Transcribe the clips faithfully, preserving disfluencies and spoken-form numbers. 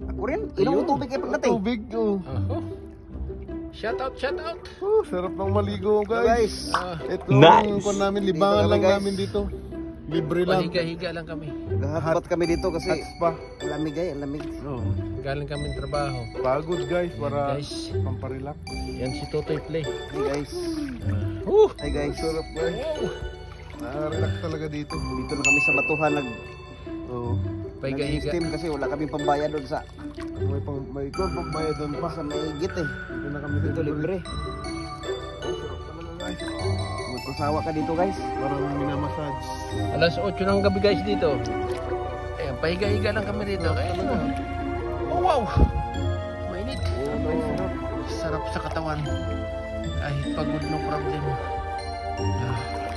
Ako rin, inom ng tubig kayo pagdating. Tubig, oh. Oho. Shout out, shout out. Oh, sarap ng maligo, guys. Ah, Ito Nice. yung namin, libangan Dito lang kami, guys. namin dito. Libre lang. Pahiga-higa lang kami. Gahapat kami dito kasi Hot spa. lamig ay, lamig. Oh. Galing kami ng trabaho. Pagod, guys, para Guys, pamparelax. yan si Totoy Play. Hey guys. Uh, Hey guys. Sarap, guys. Nakaka-relax talaga dito. Dito na kami sa batuhan nag Oh. Pahiga-higa. nag-steam kasi wala kaming pambayad doon sa May pang may ikaw pagbayad doon pa. sa maigit eh. Doon na kami Dito libre. Sarap talaga, guys. Magpasawa ka dito guys. Parang minamassage. Alas otso ng gabi guys dito. Ayan, pahiga-higa lang kami dito. Kaya ano. Oh wow! Mainit. Oh, no. Sarap sa katawan. Kahit pagod no problem. Ah.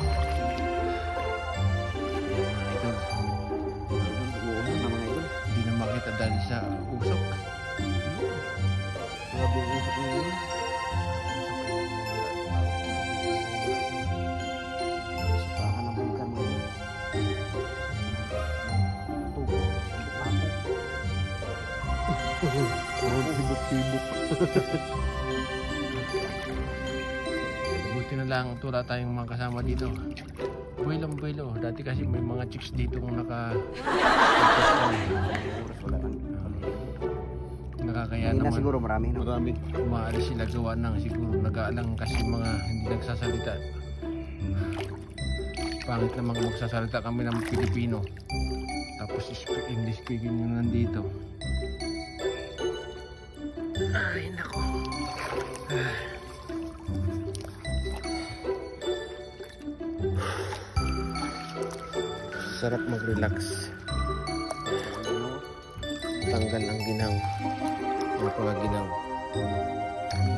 Ito, Oo na mga idol. hindi na makita dahil sa usok. Grabe yung usok na yun. Sapahan naman kami. Oh, sibuk-sibuk. Buti na lang tula tayong mga kasama dito. Buwelong buwelo. Dati kasi may mga chicks dito kung naka... Wala nang. Nakakaya Hindi na naman. siguro marami no. Marami. Umaalis sila gawa ng siguro nag-aalang kasi mga hindi nagsasalita. Pangit namang magsasalita kami ng Pilipino. Tapos speak English speaking yung nandito. Ay nako. Ah. Sarap mag-relax. Tanggal ang ginaw. Napakaginaw.